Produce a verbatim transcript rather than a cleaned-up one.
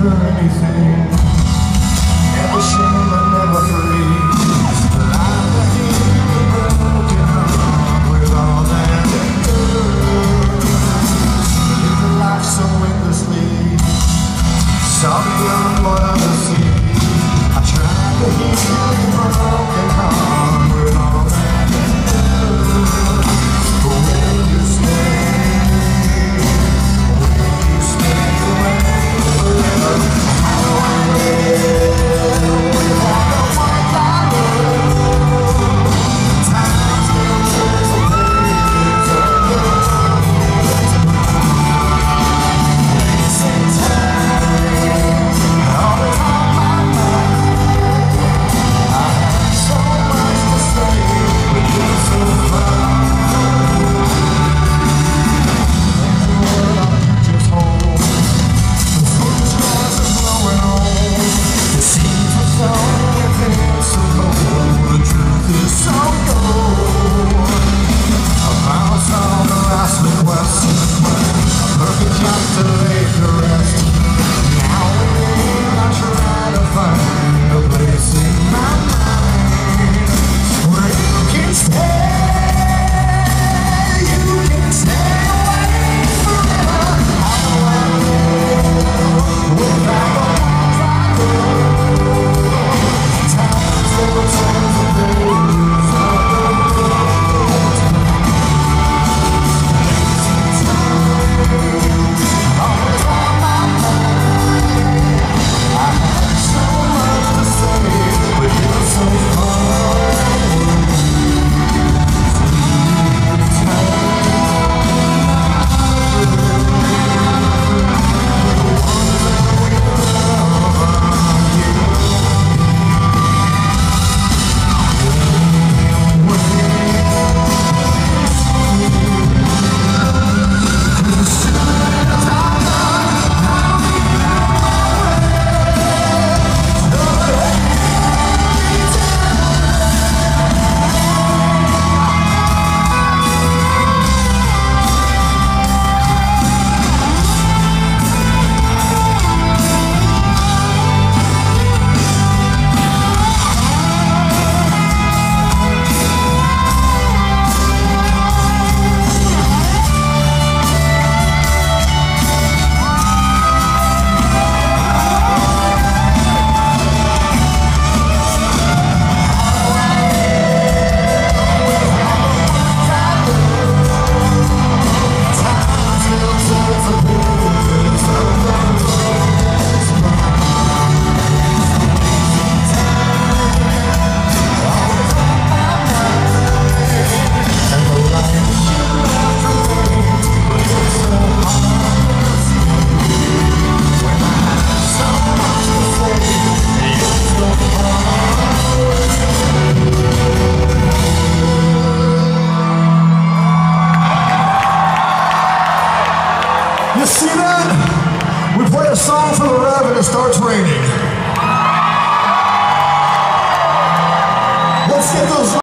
for anything. Never shame but never free. Life that heals a broken heart with all that it does. Live the life so endlessly. Sorry on what I see. I tried to heal your broken heart with all that it does. But when you stay, when you stay away forever, how do I live without the white light? Time still turns the pages of the place and time. All is on my mind. I have so much to say, but you're so far. You see that? We play a song for the Rev and it starts raining. Let's get those